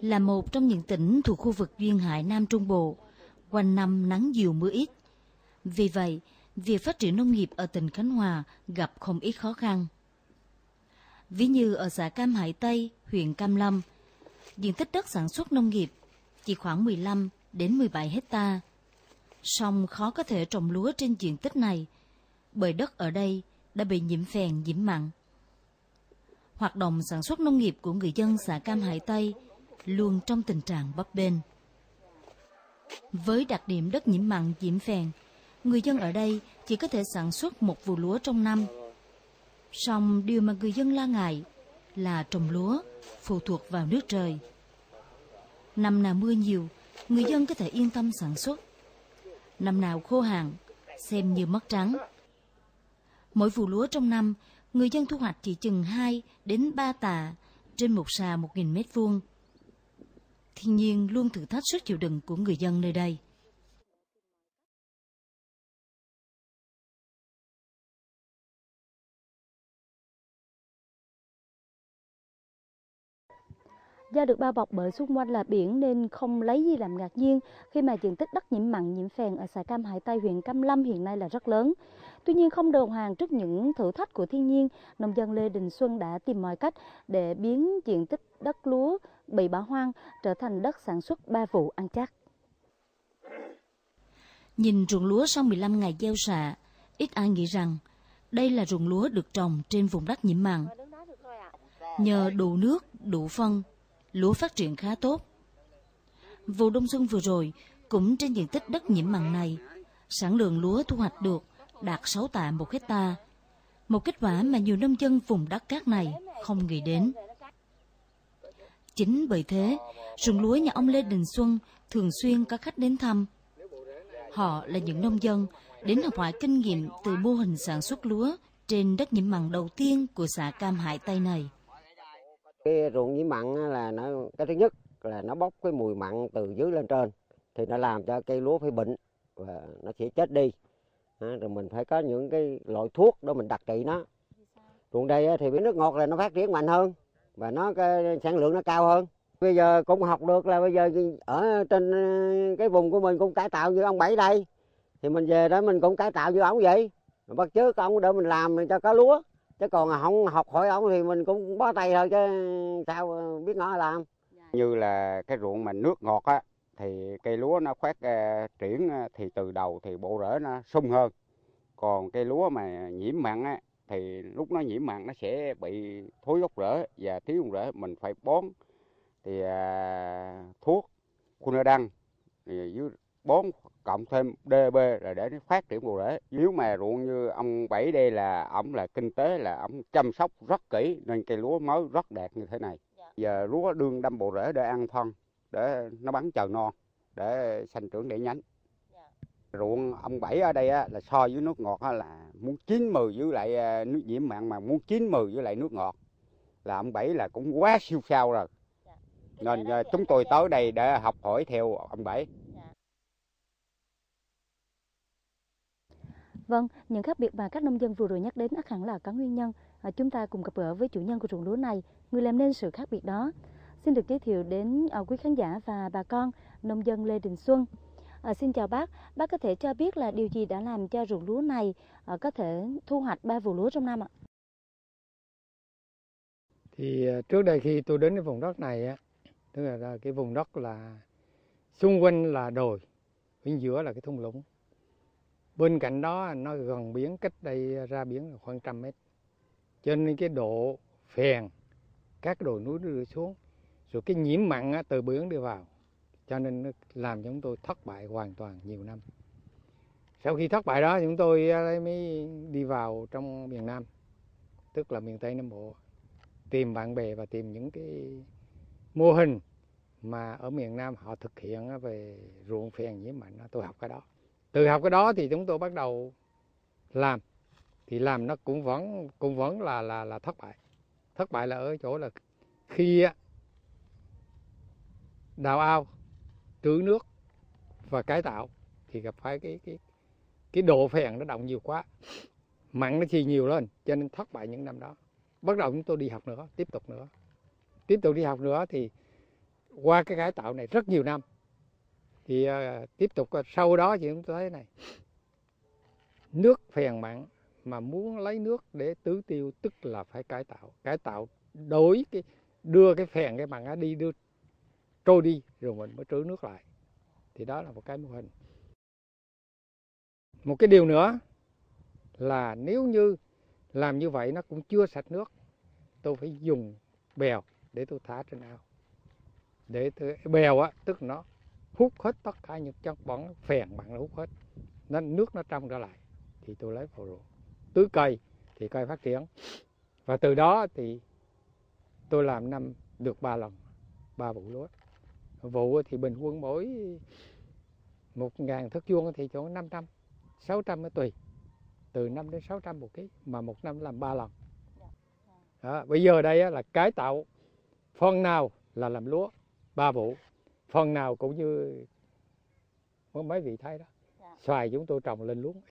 là một trong những tỉnh thuộc khu vực duyên hải Nam Trung Bộ, quanh năm nắng nhiều mưa ít. Vì vậy, việc phát triển nông nghiệp ở tỉnh Khánh Hòa gặp không ít khó khăn. Ví như ở xã Cam Hải Tây, huyện Cam Lâm, diện tích đất sản xuất nông nghiệp chỉ khoảng 15 đến 17 hecta. Song khó có thể trồng lúa trên diện tích này, bởi đất ở đây đã bị nhiễm phèn, nhiễm mặn. Hoạt động sản xuất nông nghiệp của người dân xã Cam Hải Tây luôn trong tình trạng bấp bênh. Với đặc điểm đất nhiễm mặn, nhiễm phèn, người dân ở đây chỉ có thể sản xuất một vụ lúa trong năm. Song điều mà người dân lo ngại là trồng lúa phụ thuộc vào nước trời. Năm nào mưa nhiều, người dân có thể yên tâm sản xuất. Năm nào khô hạn, xem như mất trắng. Mỗi vụ lúa trong năm, người dân thu hoạch chỉ chừng 2 đến 3 tạ trên một sào 1.000 mét vuông. Thiên nhiên luôn thử thách sức chịu đựng của người dân nơi đây. Do được bao bọc bởi xung quanh là biển nên không lấy gì làm ngạc nhiên khi mà diện tích đất nhiễm mặn, nhiễm phèn ở xã Cam Hải Tây, huyện Cam Lâm hiện nay là rất lớn. Tuy nhiên không đầu hàng trước những thử thách của thiên nhiên, nông dân Lê Đình Xuân đã tìm mọi cách để biến diện tích đất lúa bị bỏ hoang trở thành đất sản xuất 3 vụ ăn chắc. Nhìn ruộng lúa sau 15 ngày gieo xạ, ít ai nghĩ rằng đây là ruộng lúa được trồng trên vùng đất nhiễm mặn. Nhờ đủ nước, đủ phân, lúa phát triển khá tốt. Vụ đông xuân vừa rồi, cũng trên diện tích đất nhiễm mặn này, sản lượng lúa thu hoạch được đạt 6 tạ 1 hecta. Một kết quả mà nhiều nông dân vùng đất cát này không nghĩ đến. Chính bởi thế, ruộng lúa nhà ông Lê Đình Xuân thường xuyên có khách đến thăm. Họ là những nông dân đến học hỏi kinh nghiệm từ mô hình sản xuất lúa trên đất nhiễm mặn đầu tiên của xã Cam Hải Tây này. Cái ruộng nhiễm mặn là cái thứ nhất là nó bốc cái mùi mặn từ dưới lên trên, thì nó làm cho cây lúa phải bệnh và nó sẽ chết đi. Rồi mình phải có những cái loại thuốc để mình đặc trị nó. Ruộng đây thì với nước ngọt là nó phát triển mạnh hơn và cái sản lượng nó cao hơn. Bây giờ cũng học được là bây giờ ở trên cái vùng của mình cũng cải tạo như ông Bảy đây, thì mình về đó mình cũng cải tạo như ông vậy, bắt chước ông để mình làm cho có lúa. Chứ còn không học hỏi ông thì mình cũng bó tay thôi chứ sao biết ngỏ làm. Như là cái ruộng mà nước ngọt á, thì cây lúa nó phát triển thì từ đầu thì bộ rễ nó sung hơn. Còn cây lúa mà nhiễm mặn á, thì lúc nó nhiễm mặn nó sẽ bị thối gốc rễ và thiếu gốc rễ, mình phải bón thì thuốc Cunodan với bón cộng thêm DB rồi để nó phát triển bộ rễ. Nếu mà ruộng như ông Bảy đây là ổng là kinh tế là ổng chăm sóc rất kỹ nên cây lúa mới rất đẹp như thế này. Giờ lúa đương đâm bộ rễ để ăn phân, để nó bắn chờ non, để sanh trưởng để nhánh. Ruộng ông Bảy ở đây á, là so với nước ngọt á, là muốn 90 với lại nước nhiễm mặn mà muốn 90 với lại nước ngọt là ông Bảy là cũng quá siêu sao rồi. Nên chúng tôi tới đây để học hỏi theo ông Bảy. Vâng, những khác biệt mà các nông dân vừa rồi nhắc đến ắt hẳn là có nguyên nhân. Chúng ta cùng gặp gỡ với chủ nhân của ruộng lúa này, người làm nên sự khác biệt đó. Xin được giới thiệu đến quý khán giả và bà con nông dân Lê Đình Xuân. Xin chào bác có thể cho biết là điều gì đã làm cho ruộng lúa này có thể thu hoạch 3 vụ lúa trong năm ạ? Thì trước đây khi tôi đến cái vùng đất này á, tức là cái vùng đất là xung quanh là đồi, bên giữa là cái thung lũng. Bên cạnh đó nó gần biển, cách đây ra biển là khoảng 100 mét. Cho nên cái độ phèn, các đồi núi đưa xuống, rồi cái nhiễm mặn từ biển đi vào. Cho nên nó làm cho chúng tôi thất bại hoàn toàn nhiều năm. Sau khi thất bại đó chúng tôi mới đi vào trong miền Nam, tức là miền Tây Nam Bộ, tìm bạn bè và tìm những cái mô hình mà ở miền Nam họ thực hiện về ruộng phèn nhiễm mặn. Tôi học cái đó. Từ học cái đó thì chúng tôi bắt đầu làm. Thì làm nó cũng vẫn là thất bại. Thất bại là ở chỗ là khi đào ao, trữ nước và cải tạo thì gặp phải cái độ phèn nó động nhiều quá, mặn nó chi nhiều lên, cho nên thất bại những năm đó. Bắt đầu chúng tôi đi học nữa, tiếp tục đi học nữa thì qua cái cải tạo này rất nhiều năm thì tiếp tục sau đó thì chúng tôi thấy này, nước phèn mặn mà muốn lấy nước để tưới tiêu tức là phải cải tạo đổi cái đưa cái phèn cái mặn đi đưa trôi đi rồi mình mới trữ nước lại, thì đó là một cái mô hình. Một cái điều nữa là nếu như làm như vậy nó cũng chưa sạch nước, tôi phải dùng bèo để tôi thả trên ao, để bèo á tức nó hút hết tất cả những chất bẩn phèn mặn, nó hút hết nên nước nó trong trở lại, thì tôi lấy vào ruộng tưới cây thì cây phát triển. Và từ đó thì tôi làm năm được 3 lần, 3 vụ lúa. Vụ thì bình quân mỗi 1.000 thước vuông thì chỗ 500, 600 mới tùy, từ 5 đến 600 một ký, mà một năm làm 3 lần. Đó, bây giờ đây là cải tạo, phần nào là làm lúa 3 vụ, phần nào cũng như mấy vị thấy đó, xoài chúng tôi trồng lên luống.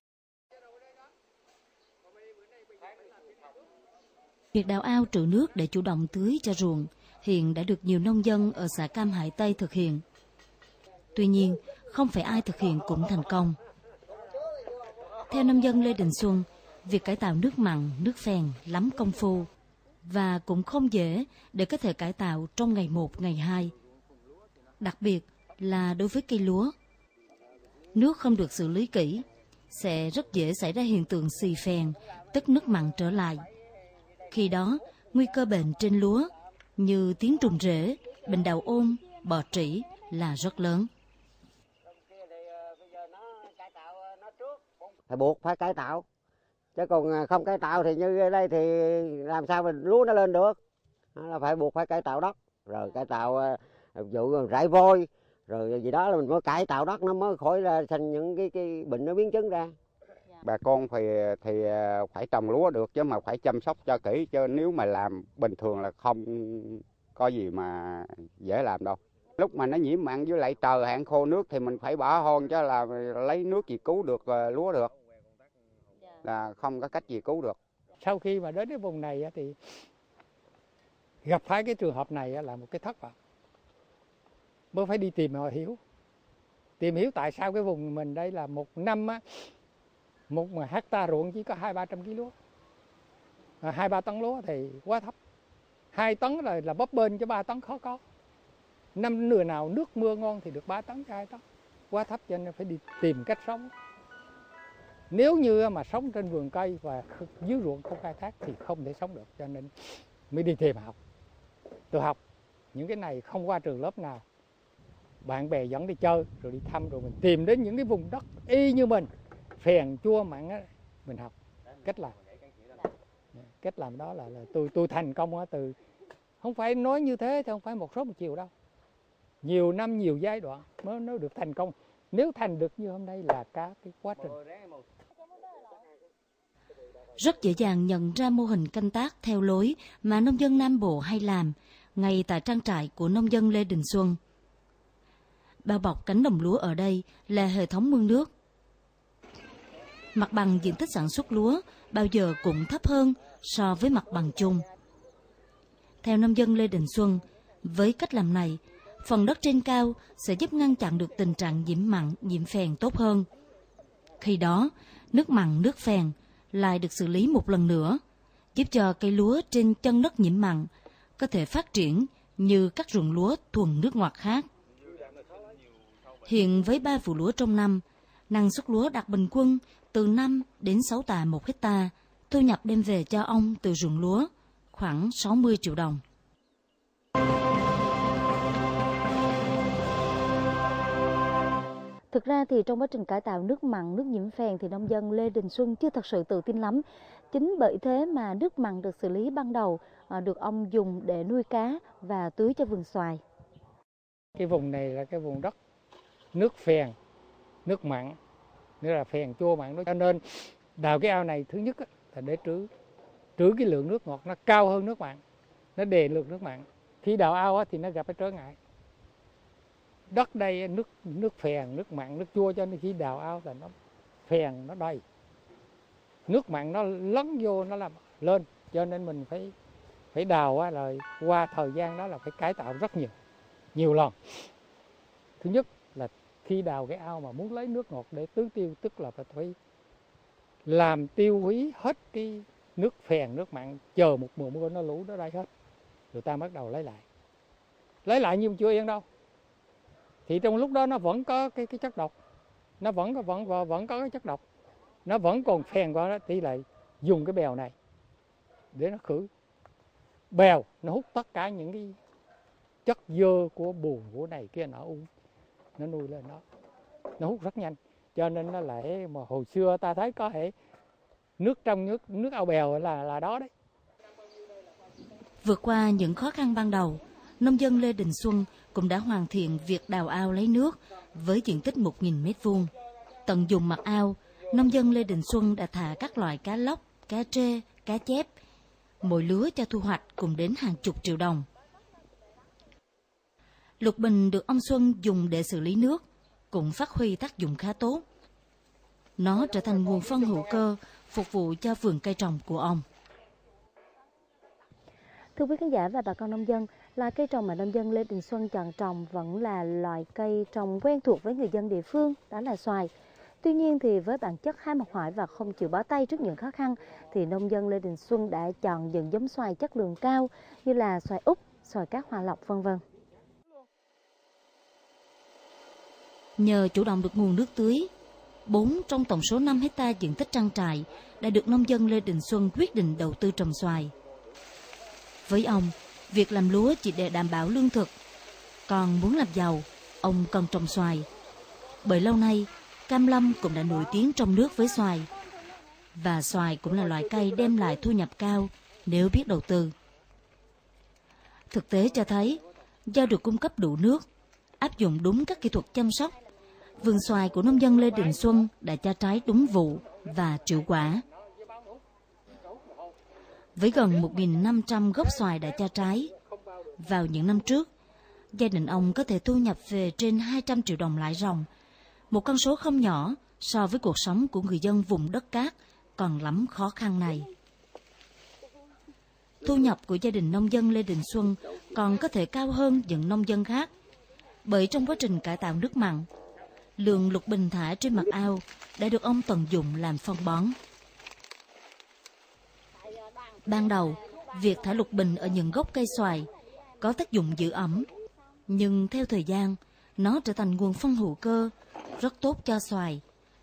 Việc đào ao trữ nước để chủ động tưới cho ruộng hiện đã được nhiều nông dân ở xã Cam Hải Tây thực hiện. Tuy nhiên, không phải ai thực hiện cũng thành công. Theo nông dân Lê Đình Xuân, việc cải tạo nước mặn, nước phèn lắm công phu và cũng không dễ để có thể cải tạo trong ngày 1, ngày 2. Đặc biệt là đối với cây lúa. Nước không được xử lý kỹ, sẽ rất dễ xảy ra hiện tượng xì phèn, tức nước mặn trở lại. Khi đó, nguy cơ bệnh trên lúa như tiếng trùng rễ, bệnh đậu ôn, bọ trĩ là rất lớn. Phải buộc phải cải tạo, chứ còn không cải tạo thì như đây thì làm sao mình lúa nó lên được. Đó là phải buộc phải cải tạo đất, rồi cải tạo vụ rải vôi, rồi gì đó là mình mới cải tạo đất, nó mới khỏi ra thành những cái bệnh nó biến chứng ra. Bà con thì phải trồng lúa được, chứ mà phải chăm sóc cho kỹ, chứ nếu mà làm bình thường là không có gì mà dễ làm đâu. Lúc mà nó nhiễm mặn với lại trời hạn khô nước thì mình phải bỏ hoang, chứ là lấy nước gì cứu được lúa được, là không có cách gì cứu được. Sau khi mà đến cái vùng này thì gặp phải cái trường hợp này là một cái thất vọng, mới phải đi tìm hiểu tại sao cái vùng mình đây là một năm một hecta ruộng chỉ có 200-300 kg lúa, 2-3 tấn lúa thì quá thấp, 2 tấn là bấp bênh, chứ 3 tấn khó có. Năm nửa nào nước mưa ngon thì được 3 tấn cho 2 tấn, quá thấp, cho nên phải đi tìm cách sống. Nếu như mà sống trên vườn cây và dưới ruộng không khai thác thì không thể sống được, cho nên mới đi tìm học. Tôi học những cái này không qua trường lớp nào, bạn bè dẫn đi chơi rồi đi thăm, rồi mình tìm đến những cái vùng đất y như mình, phèn chua mặn á, mình học cách làm đó là tôi thành công á. Từ không phải nói như thế thì không phải một sớm một chiều đâu, nhiều năm nhiều giai đoạn mới được thành công. Nếu thành được như hôm nay là cả cái quá trình. Rất dễ dàng nhận ra mô hình canh tác theo lối mà nông dân Nam Bộ hay làm ngay tại trang trại của nông dân Lê Đình Xuân. Bao bọc cánh đồng lúa ở đây là hệ thống mương nước. Mặt bằng diện tích sản xuất lúa bao giờ cũng thấp hơn so với mặt bằng chung. Theo nông dân Lê Đình Xuân, với cách làm này, phần đất trên cao sẽ giúp ngăn chặn được tình trạng nhiễm mặn, nhiễm phèn tốt hơn. Khi đó, nước mặn, nước phèn lại được xử lý một lần nữa, giúp cho cây lúa trên chân đất nhiễm mặn có thể phát triển như các ruộng lúa thuần nước ngọt khác. Hiện với 3 vụ lúa trong năm, năng suất lúa đạt bình quân từ 5 đến 6 tạ 1 hecta, thu nhập đem về cho ông từ ruộng lúa khoảng 60 triệu đồng. Thực ra thì trong quá trình cải tạo nước mặn, nước nhiễm phèn thì nông dân Lê Đình Xuân chưa thật sự tự tin lắm. Chính bởi thế mà nước mặn được xử lý ban đầu được ông dùng để nuôi cá và tưới cho vườn xoài. Cái vùng này là cái vùng đất nước phèn, nước mặn, nghĩa là phèn chua mặn, cho nên đào cái ao này thứ nhất là để trữ cái lượng nước ngọt nó cao hơn nước mặn, nó đè lượng nước mặn. Khi đào ao thì nó gặp cái trở ngại. Đất đây nước phèn, nước mặn, nước chua, cho nên khi đào ao là nó phèn nó đầy, nước mặn nó lấn vô nó làm lên, cho nên mình phải đào rồi qua thời gian đó là phải cải tạo rất nhiều. nhiều lần. Thứ nhất là khi đào cái ao mà muốn lấy nước ngọt để tưới tiêu, tức là phải làm tiêu hủy hết cái nước phèn, nước mặn, chờ một mùa mưa nó lũ nó đây hết, rồi ta bắt đầu lấy lại nhưng chưa yên đâu. Thì trong lúc đó nó vẫn có cái chất độc, nó vẫn có cái chất độc, nó vẫn còn phèn qua đó, thì lại dùng cái bèo này để nó khử. Bèo nó hút tất cả những cái chất dơ của bùn của này kia nó nuôi lên nó hút rất nhanh, cho nên nó lại mà hồi xưa ta thấy có thể nước trong nước ao bèo là đó đấy. Vượt qua những khó khăn ban đầu, nông dân Lê Đình Xuân cũng đã hoàn thiện việc đào ao lấy nước với diện tích 1.000 m². Tận dụng mặt ao, nông dân Lê Đình Xuân đã thả các loại cá lóc, cá trê, cá chép. Mỗi lứa cho thu hoạch cũng đến hàng chục triệu đồng. Lục bình được ông Xuân dùng để xử lý nước cũng phát huy tác dụng khá tốt. Nó trở thành nguồn phân hữu cơ phục vụ cho vườn cây trồng của ông. Thưa quý khán giả và bà con nông dân, là cây trồng mà nông dân Lê Đình Xuân chọn trồng vẫn là loại cây trồng quen thuộc với người dân địa phương, đó là xoài. Tuy nhiên thì với bản chất ham học hỏi và không chịu bó tay trước những khó khăn, thì nông dân Lê Đình Xuân đã chọn những giống xoài chất lượng cao như là xoài Úc, xoài cát Hòa Lộc v.v. Nhờ chủ động được nguồn nước tưới, 4 trong tổng số 5 hectare diện tích trang trại đã được nông dân Lê Đình Xuân quyết định đầu tư trồng xoài. Với ông, việc làm lúa chỉ để đảm bảo lương thực, còn muốn làm giàu, ông cần trồng xoài. Bởi lâu nay, Cam Lâm cũng đã nổi tiếng trong nước với xoài. Và xoài cũng là loại cây đem lại thu nhập cao nếu biết đầu tư. Thực tế cho thấy, do được cung cấp đủ nước, áp dụng đúng các kỹ thuật chăm sóc, vườn xoài của nông dân Lê Đình Xuân đã cho trái đúng vụ và trĩu quả. Với gần 1.500 gốc xoài đã cho trái, vào những năm trước, gia đình ông có thể thu nhập về trên 200 triệu đồng lãi ròng, một con số không nhỏ so với cuộc sống của người dân vùng đất cát còn lắm khó khăn này. Thu nhập của gia đình nông dân Lê Đình Xuân còn có thể cao hơn những nông dân khác, bởi trong quá trình cải tạo nước mặn, lượng lục bình thả trên mặt ao đã được ông tận dụng làm phân bón. Ban đầu, việc thả lục bình ở những gốc cây xoài có tác dụng giữ ẩm, nhưng theo thời gian, nó trở thành nguồn phân hữu cơ rất tốt cho xoài.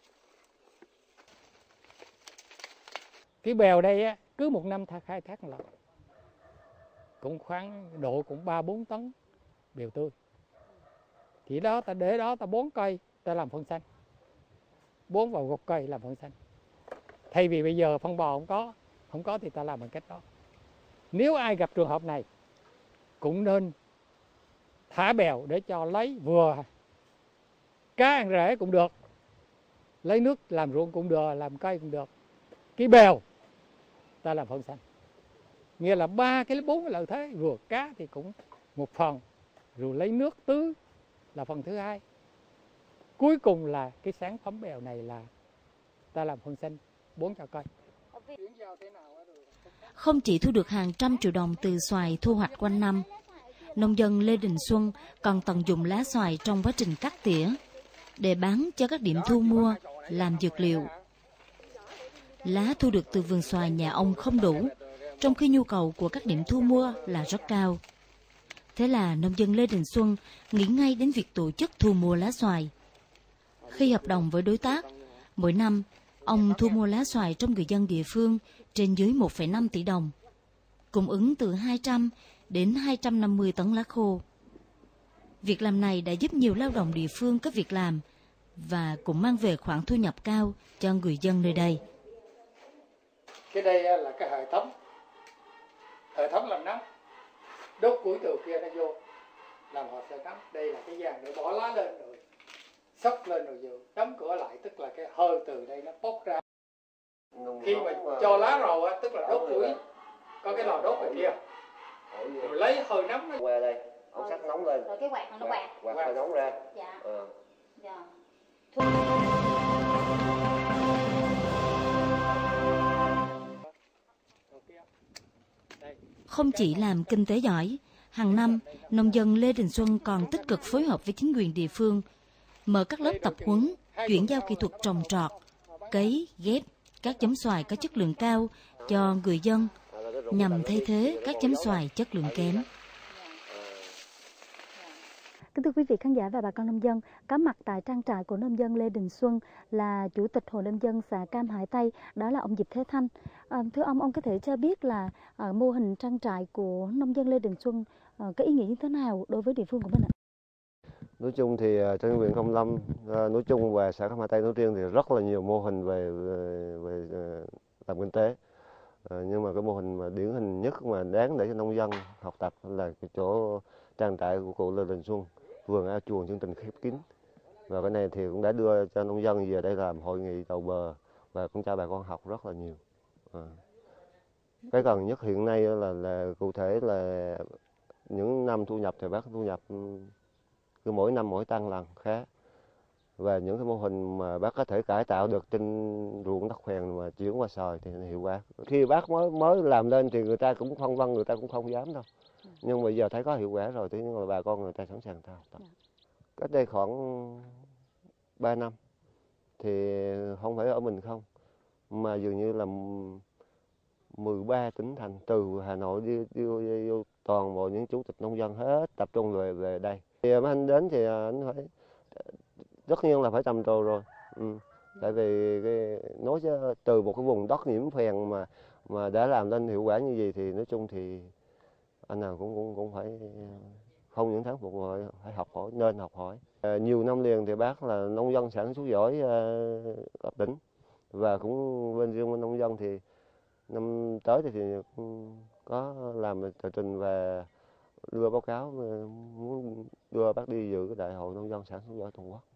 Cái bèo đây á, cứ một năm khai thác một lần, cũng khoảng độ 3-4 tấn bèo tươi. Thì đó ta để đó ta bón cây, ta làm phân xanh, bón vào gốc cây làm phân xanh. Thay vì bây giờ phân bò không có thì ta làm bằng cách đó. Nếu ai gặp trường hợp này cũng nên thả bèo để cho lấy vừa cá ăn rễ cũng được, lấy nước làm ruộng cũng được, làm cây cũng được. Cái bèo ta làm phân xanh, nghĩa là 4 cái lợi thế, vừa cá thì cũng một phần, rồi lấy nước tưới là phần thứ hai. Cuối cùng là cái sản phẩm bèo này là ta làm phân xanh bón cho cây. Không chỉ thu được hàng trăm triệu đồng từ xoài thu hoạch quanh năm, nông dân Lê Đình Xuân còn tận dụng lá xoài trong quá trình cắt tỉa để bán cho các điểm thu mua làm dược liệu. Lá thu được từ vườn xoài nhà ông không đủ, trong khi nhu cầu của các điểm thu mua là rất cao. Thế là nông dân Lê Đình Xuân nghĩ ngay đến việc tổ chức thu mua lá xoài. Khi hợp đồng với đối tác, mỗi năm ông thu mua lá xoài trong người dân địa phương trên dưới 1,5 tỷ đồng, cung ứng từ 200 đến 250 tấn lá khô. Việc làm này đã giúp nhiều lao động địa phương có việc làm và cũng mang về khoản thu nhập cao cho người dân nơi đây. Cái đây là cái hệ thống làm nóng, đốt củi từ kia nó vô làm họ sẽ nóng. Đây là cái giàn để bỏ lá lên rồi xốc lên rồi đóng cửa lại, tức là cái hơi từ đây nó bốc ra. Khi mà cho lá rồi á, tức là đốt củi, có cái lò đốt ở kia, rồi lấy hơi nóng nó qua đây, ông sắt nóng lên, rồi cái quạt nó quạt hơi nóng ra. Dạ. Dạ. Không chỉ làm kinh tế giỏi, Hàng năm, nông dân Lê Đình Xuân còn tích cực phối hợp với chính quyền địa phương, mở các lớp tập huấn, chuyển giao kỹ thuật trồng trọt, cấy, ghép các giống xoài có chất lượng cao cho người dân, nhằm thay thế các giống xoài chất lượng kém. Kính thưa quý vị khán giả và bà con nông dân, có mặt tại trang trại của nông dân Lê Đình Xuân là Chủ tịch Hội nông dân xã Cam Hải Tây, đó là ông Diệp Thế Thanh. Thưa ông có thể cho biết là mô hình trang trại của nông dân Lê Đình Xuân có ý nghĩa như thế nào đối với địa phương của mình ạ? Nói chung thì trên huyện Cam Lâm nói chung và xã Cam Hải Tây nói riêng thì rất là nhiều mô hình về làm kinh tế. Nhưng mà cái mô hình mà điển hình nhất mà đáng để cho nông dân học tập là cái chỗ trang trại của cụ Lê Đình Xuân, vườn ao chuồng chương trình khép kín. Và cái này thì cũng đã đưa cho nông dân về đây làm hội nghị đầu bờ và cũng cho bà con học rất là nhiều. Cái gần nhất hiện nay là cụ thể là những năm thu nhập thì bác thu nhập cứ mỗi năm mỗi tăng lần khá. Và những cái mô hình mà bác có thể cải tạo được trên ruộng đất phèn mà chuyển qua sòi thì hiệu quả. Khi bác mới làm lên thì người ta cũng phân vân, người ta cũng không dám đâu. Nhưng mà giờ thấy có hiệu quả rồi thì bà con người ta sẵn sàng thao tập. Cách đây khoảng 3 năm thì không phải ở mình không, mà dường như là 13 tỉnh thành từ Hà Nội đi toàn bộ những chủ tịch nông dân hết tập trung về đây. Thì mấy anh đến thì anh phải tất nhiên là phải trầm trồ rồi. Tại vì nói chứ từ một cái vùng đất nhiễm phèn mà đã làm lên hiệu quả như vậy thì nói chung thì anh nào cũng phải không những thán phục mà phải học hỏi, nên học hỏi. Nhiều năm liền thì bác là nông dân sản xuất giỏi cấp tỉnh và cũng bên riêng bên nông dân thì năm tới thì có làm tờ trình và đưa báo cáo muốn đưa bác đi dự cái đại hội nông dân sản xuất giỏi toàn quốc.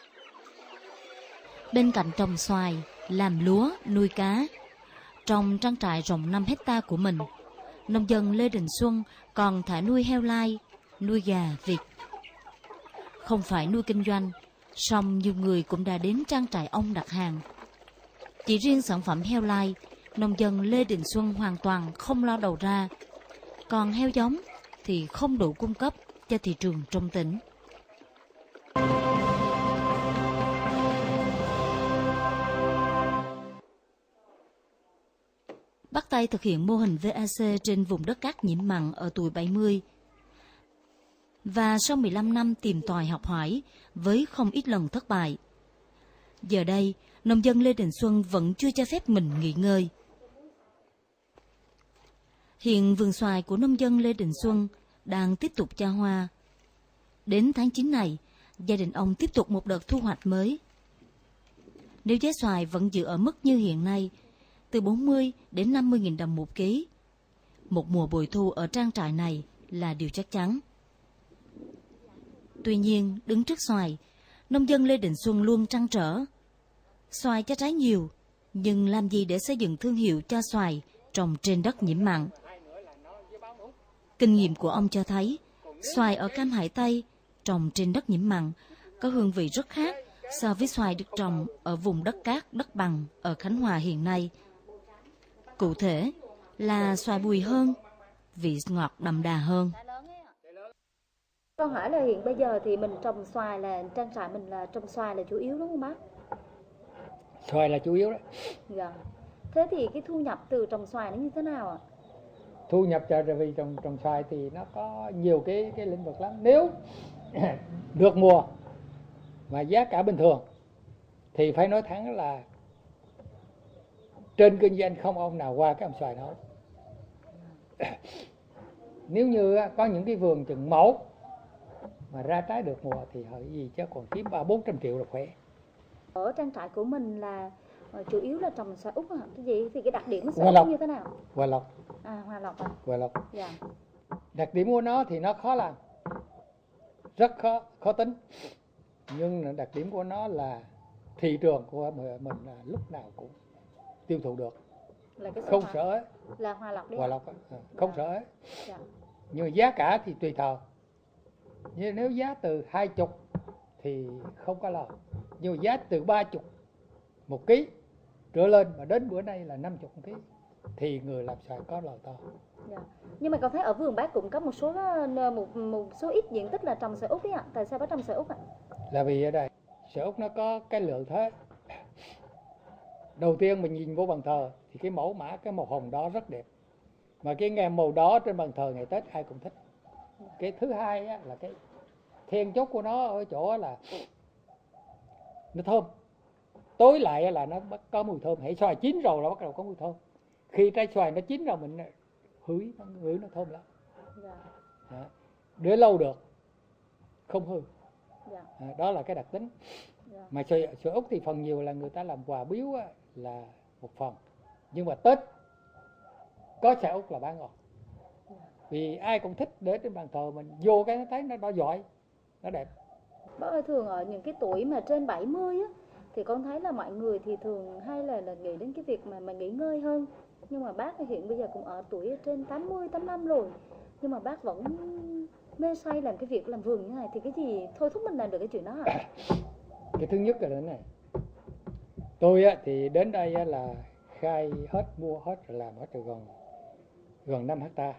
Bên cạnh trồng xoài, làm lúa, nuôi cá, trong trang trại rộng 5 hectare của mình, nông dân Lê Đình Xuân còn thả nuôi heo lai, nuôi gà, vịt. Không phải nuôi kinh doanh, song nhiều người cũng đã đến trang trại ông đặt hàng. Chỉ riêng sản phẩm heo lai, nông dân Lê Đình Xuân hoàn toàn không lo đầu ra. Còn heo giống thì không đủ cung cấp cho thị trường trong tỉnh. Bắt tay thực hiện mô hình VAC trên vùng đất cát nhiễm mặn ở tuổi 70. Và sau 15 năm tìm tòi học hỏi với không ít lần thất bại, giờ đây nông dân Lê Đình Xuân vẫn chưa cho phép mình nghỉ ngơi. Hiện vườn xoài của nông dân Lê Đình Xuân đang tiếp tục cho hoa. Đến tháng 9 này, gia đình ông tiếp tục một đợt thu hoạch mới. Nếu giá xoài vẫn giữ ở mức như hiện nay, từ 40 đến 50.000 đồng một ký, một mùa bội thu ở trang trại này là điều chắc chắn. Tuy nhiên, đứng trước xoài, nông dân Lê Đình Xuân luôn trăn trở. Xoài cho trái nhiều, nhưng làm gì để xây dựng thương hiệu cho xoài trồng trên đất nhiễm mặn? Kinh nghiệm của ông cho thấy, xoài ở Cam Hải Tây trồng trên đất nhiễm mặn có hương vị rất khác so với xoài được trồng ở vùng đất cát, đất bằng ở Khánh Hòa hiện nay. Cụ thể là xoài bùi hơn, vị ngọt đậm đà hơn. Câu hỏi là hiện bây giờ thì mình trồng xoài là trang trại mình là trồng xoài là chủ yếu đúng không bác? Xoài là chủ yếu đấy. Dạ. Thế thì cái thu nhập từ trồng xoài nó như thế nào ạ? Thu nhập cho vì trồng xoài thì nó có nhiều cái lĩnh vực lắm. Nếu được mùa mà giá cả bình thường thì phải nói thẳng là trên kinh doanh không ông nào qua cái ông xoài đó. Nếu như có những cái vườn chừng mẫu mà ra trái được mùa thì hỏi gì chứ còn kiếm 300-400 triệu là khỏe. Ở trang trại của mình là chủ yếu là trồng xoài Úc hả? Cái gì thì cái đặc điểm của xoài Úc như thế nào? Hòa lộc. À, Hòa lộc à? Hòa lộc. Dạ. Đặc điểm của nó thì nó khó làm, rất khó tính. Nhưng đặc điểm của nó là thị trường của mình là lúc nào cũng tiêu thụ được. Là cái không sợ ấy. Là Hòa lộc đấy. Hòa lộc không dạ. sợ ấy. Dạ. Nhưng giá cả thì tùy thời. Nhưng nếu giá từ 20 thì không có lo. Nhưng giá từ 30 một ký trở lên mà đến bữa nay là 50 một ký thì người làm xoài có lò to. Dạ. Nhưng mà con thấy ở vườn bác cũng có một số ít diện tích là trồng xoài Úc đấy ạ. Tại sao bác trồng xoài Úc ạ? Là vì ở đây xoài Úc nó có cái lợi thế. Đầu tiên mình nhìn vô bàn thờ thì cái mẫu mã, cái màu hồng đó rất đẹp. Mà cái ngàm màu đó trên bàn thờ ngày Tết ai cũng thích. Cái thứ hai á, là cái then chốt của nó ở chỗ là nó thơm. Tối lại là nó có mùi thơm. Hãy xoài chín rồi là bắt đầu có mùi thơm. Khi trái xoài nó chín rồi mình ngửi nó thơm lắm. Dạ. Để lâu được, không hư. Dạ. Đó là cái đặc tính. Dạ. Mà xoài Úc thì phần nhiều là người ta làm quà biếu á, là một phần. Nhưng mà Tết có xoài Úc là bán ngon. Vì ai cũng thích để trên bàn thờ mình vô cái nó thấy nó giỏi, nó đẹp. Bác ơi, thường ở những cái tuổi mà trên 70 á, thì con thấy là mọi người thì thường hay là nghĩ đến cái việc mà nghỉ ngơi hơn. Nhưng mà bác hiện bây giờ cũng ở tuổi trên 80, 85 rồi. Nhưng mà bác vẫn mê say làm cái việc làm vườn như này. Thì cái gì thôi thúc mình làm được cái chuyện đó hả? Cái thứ nhất là thế này. Tôi á, thì đến đây á, là khai hết, mua hết, rồi làm hết rồi gần 5 hectare.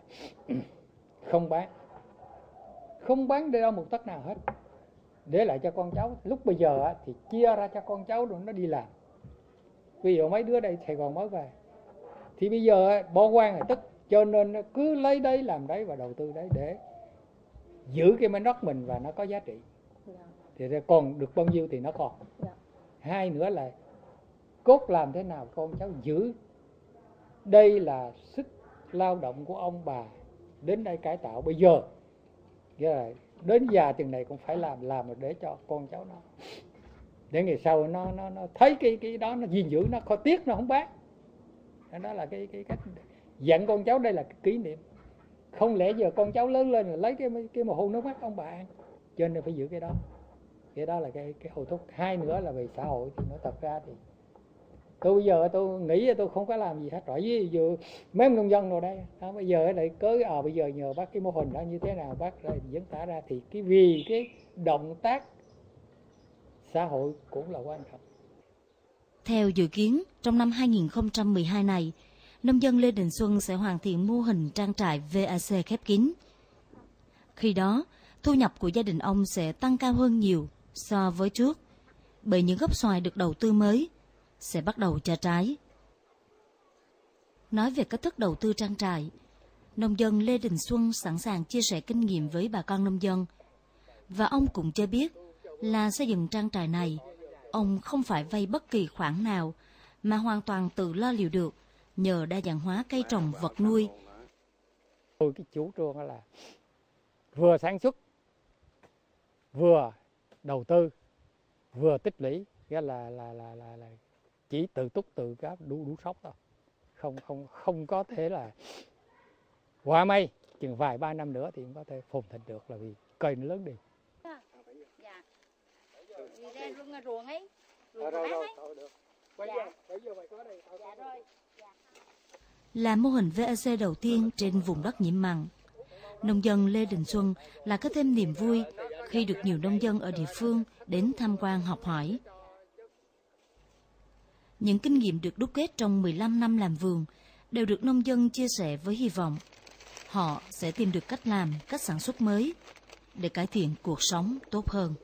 Không bán để đâu một tấc nào hết. Để lại cho con cháu. Lúc bây giờ á, thì chia ra cho con cháu rồi nó đi làm. Ví dụ mấy đứa đây Sài Gòn mới về. Thì bây giờ á, bỏ quan là tức. Cho nên cứ lấy đấy làm đấy và đầu tư đấy để giữ cái mảnh đất mình và nó có giá trị. Thì còn được bao nhiêu thì nó còn. Hai nữa là cốt làm thế nào con cháu giữ. Đây là sức lao động của ông bà đến đây cải tạo bây giờ. Đến già chừng này cũng phải làm để cho con cháu nó, để ngày sau nó thấy cái đó nó gìn giữ, nó khó tiếc nó không bán. Đó là cái cách dặn con cháu, đây là cái kỷ niệm. Không lẽ giờ con cháu lớn lên là lấy cái mồ hôi nước mắt ông bà ăn. Cho nên phải giữ cái đó. Cái đó là cái hậu thúc. Hai nữa là về xã hội thì nó thật ra thì tôi bây giờ tôi nghĩ tôi không có làm gì hết rồi. Ví dụ mấy ông nông dân rồi đây đó, bây giờ lại bây giờ nhờ bác cái mô hình đó như thế nào bác lại diễn tả ra thì vì cái động tác xã hội cũng là quan trọng. Theo dự kiến, trong năm 2012 này, nông dân Lê Đình Xuân sẽ hoàn thiện mô hình trang trại VAC khép kín. Khi đó, thu nhập của gia đình ông sẽ tăng cao hơn nhiều so với trước, bởi những gốc xoài được đầu tư mới sẽ bắt đầu cho trái. Nói về cách thức đầu tư trang trại, nông dân Lê Đình Xuân sẵn sàng chia sẻ kinh nghiệm với bà con nông dân. Và ông cũng cho biết là xây dựng trang trại này, ông không phải vay bất kỳ khoản nào mà hoàn toàn tự lo liệu được nhờ đa dạng hóa cây trồng vật nuôi. Tôi cái chủ trương là vừa sản xuất, vừa đầu tư, vừa tích lũy, nghĩa là chỉ tự túc tự cá đủ sống thôi. Không có thể là quả may chừng vài ba năm nữa thì cũng có thể phồn thịnh được, là vì cây nó lớn đi. Là mô hình VAC đầu tiên trên vùng đất nhiễm mặn, nông dân Lê Đình Xuân lại có thêm niềm vui khi được nhiều nông dân ở địa phương đến tham quan học hỏi. Những kinh nghiệm được đúc kết trong 15 năm làm vườn đều được nông dân chia sẻ với hy vọng họ sẽ tìm được cách làm, cách sản xuất mới để cải thiện cuộc sống tốt hơn.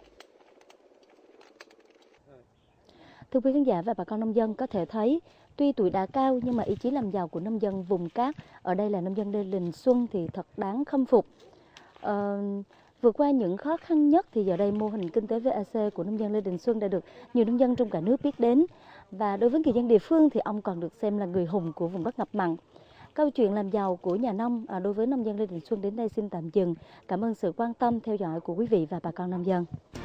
Thưa quý khán giả và bà con nông dân, có thể thấy tuy tuổi đã cao nhưng mà ý chí làm giàu của nông dân vùng cát, ở đây là nông dân Lê Đình Xuân, thì thật đáng khâm phục. Vượt qua những khó khăn nhất thì giờ đây mô hình kinh tế VAC của nông dân Lê Đình Xuân đã được nhiều nông dân trong cả nước biết đến. Và đối với người dân địa phương thì ông còn được xem là người hùng của vùng đất ngập mặn. Câu chuyện làm giàu của nhà nông đối với nông dân Lê Đình Xuân đến đây xin tạm dừng. Cảm ơn sự quan tâm theo dõi của quý vị và bà con nông dân.